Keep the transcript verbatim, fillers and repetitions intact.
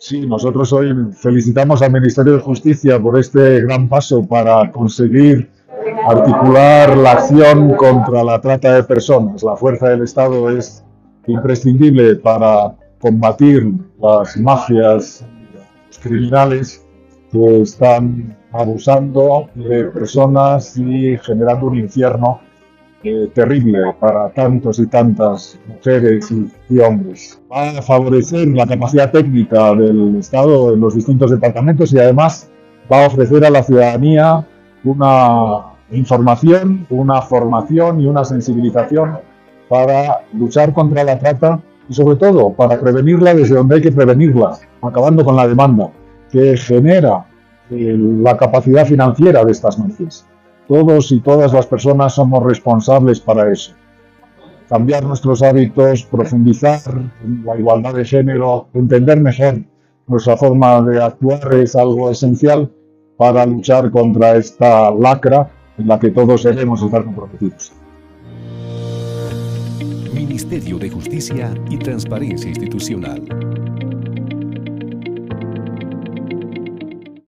Sí, nosotros hoy felicitamos al Ministerio de Justicia por este gran paso para conseguir articular la acción contra la trata de personas. La fuerza del Estado es imprescindible para combatir las mafias criminales que están abusando de personas y generando un infierno eh, terrible para tantos y tantas mujeres y, y hombres. Va a favorecer la capacidad técnica del Estado en los distintos departamentos y además va a ofrecer a la ciudadanía una información, una formación y una sensibilización para luchar contra la trata y sobre todo para prevenirla desde donde hay que prevenirla, acabando con la demanda que genera eh, la capacidad financiera de estas mafias. Todos y todas las personas somos responsables para eso. Cambiar nuestros hábitos, profundizar en la igualdad de género, entender mejor nuestra forma de actuar es algo esencial para luchar contra esta lacra en la que todos debemos estar comprometidos. Ministerio de Justicia y Transparencia Institucional.